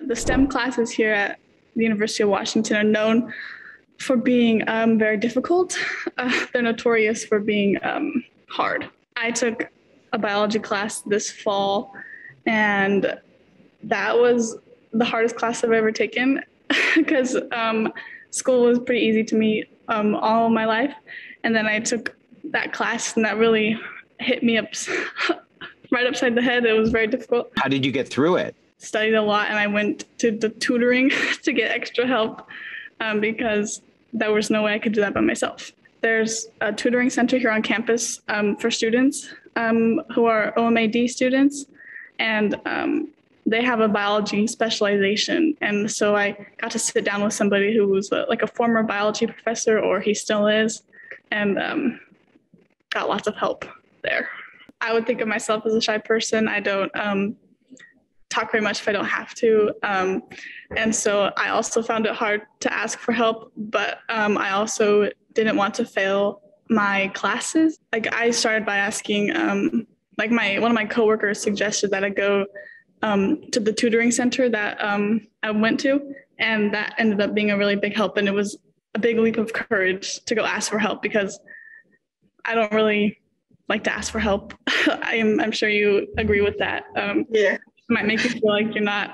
The STEM classes here at the University of Washington are known for being very difficult. They're notorious for being hard. I took a biology class this fall, and that was the hardest class I've ever taken because school was pretty easy to me all my life. And then I took that class, and that really hit me up right upside the head. It was very difficult. How did you get through it? Studied a lot, and I went to the tutoring to get extra help because there was no way I could do that by myself. There's a tutoring center here on campus for students who are OMAD students, and they have a biology specialization. And so I got to sit down with somebody who was like a former biology professor, or he still is, and got lots of help there. I would think of myself as a shy person. I don't talk very much if I don't have to. And so I also found it hard to ask for help, but I also didn't want to fail my classes. Like I started by asking, one of my coworkers suggested that I go to the tutoring center that I went to, and that ended up being a really big help. And it was a big leap of courage to go ask for help because I don't really like to ask for help. I'm sure you agree with that. Yeah. It might make you feel like you're not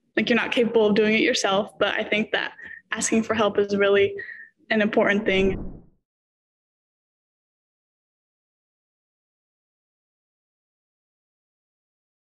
capable of doing it yourself, but I think that asking for help is really an important thing.